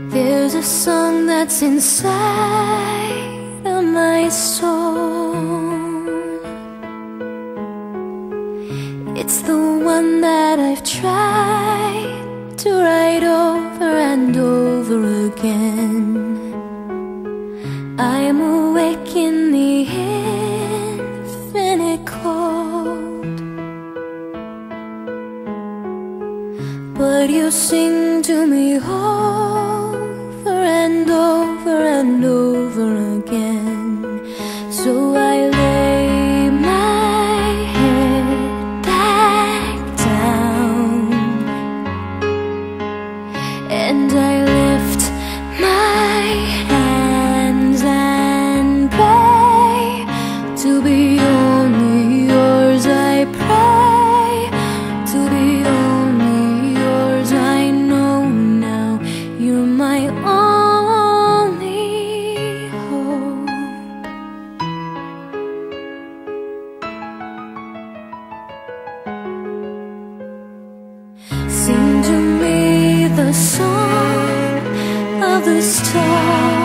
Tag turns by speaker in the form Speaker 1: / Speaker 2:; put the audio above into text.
Speaker 1: There's a song that's inside of my soul. It's the one that I've tried to write over and over again. I'm awake in the infinite cold, but you sing to me over and over and over again. So I lay my head back down and I lift my hands and pray to be only yours. I pray to be only yours. I know now you're my only hope. Sing to me the song of the stars.